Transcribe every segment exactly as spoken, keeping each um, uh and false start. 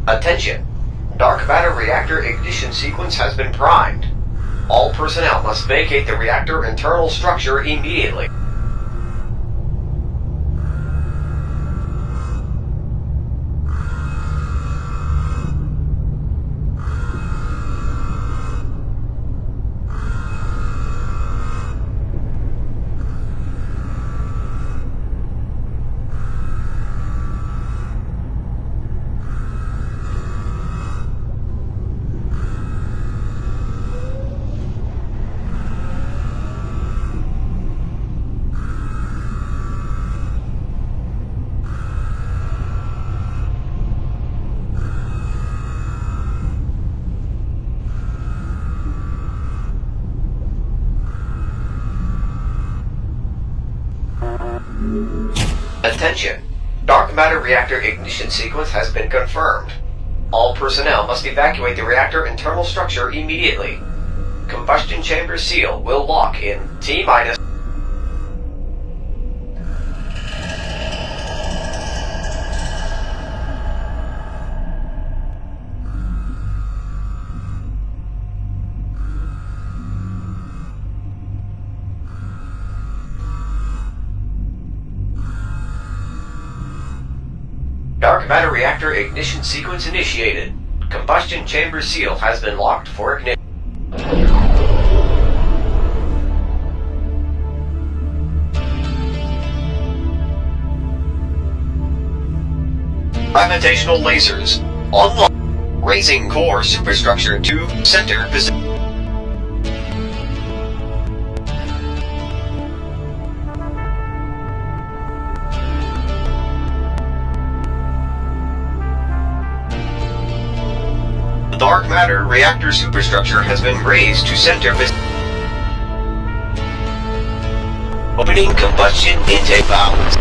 Attention! Dark matter reactor ignition sequence has been primed. All personnel must vacate the reactor internal structure immediately. Attention! Dark matter reactor ignition sequence has been confirmed. All personnel must evacuate the reactor internal structure immediately. Combustion chamber seal will lock in T minus. Dark matter reactor ignition sequence initiated. Combustion chamber seal has been locked for ignition. Gravitational lasers online. Raising core superstructure to center position. Dark matter reactor superstructure has been raised to center position. Opening combustion intake valves.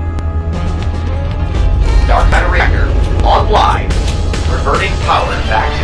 Dark matter reactor online. Reverting power back.